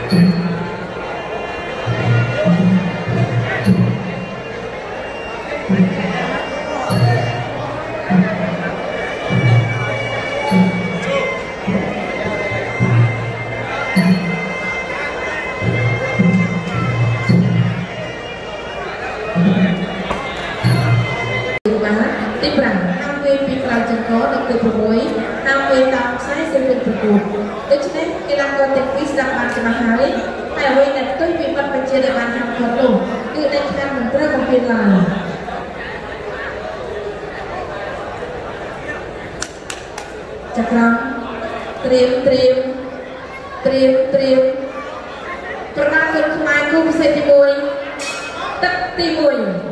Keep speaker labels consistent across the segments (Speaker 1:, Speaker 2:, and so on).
Speaker 1: ទី5 ហាមវាយពីក្រៅចង្កដល់ទី6ហាមវាយតាមខ្សែសម្រាប់ប្រកួតដូច្នេះកីឡាករទាំងពីរស្ដាប់បានច្បាស់ហើយតែអ្វីដែលផ្ទុយពីបទបញ្ជាដែលបានហាមឃាត់នោះគឺដាច់ខាតមិនត្រូវបំពេញឡើយចក្រមត្រៀមប្រដាប់គុណខ្មែរគូពិសេសទី1ទឹកទី1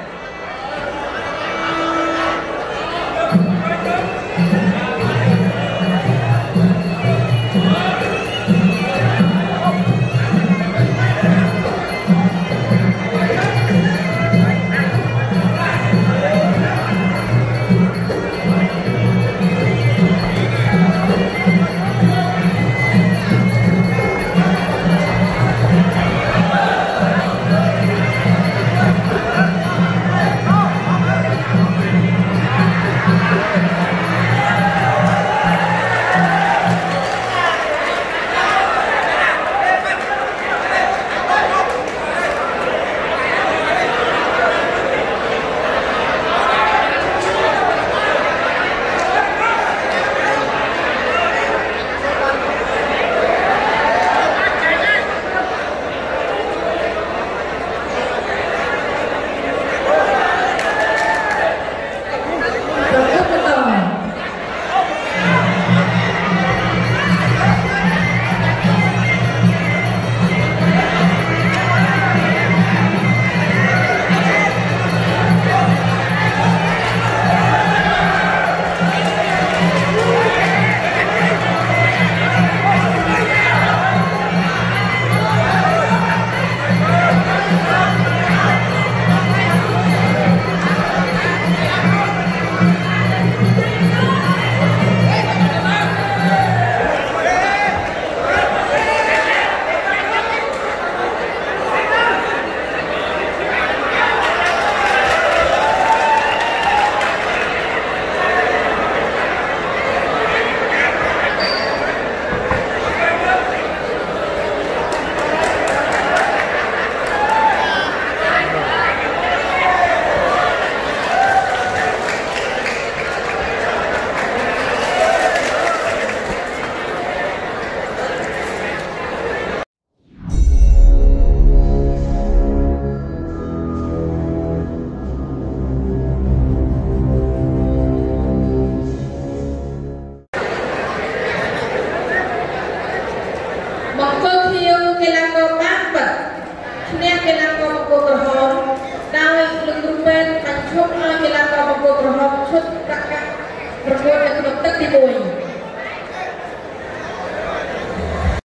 Speaker 1: កីឡាករបង្គោលក្រហមដោយលោកគ្រូពេទ្យបានឈប់ឲ្យកីឡាករបង្គោលក្រហមឈុតប្រកាសប្រកួតនៅក្នុងទឹកទី1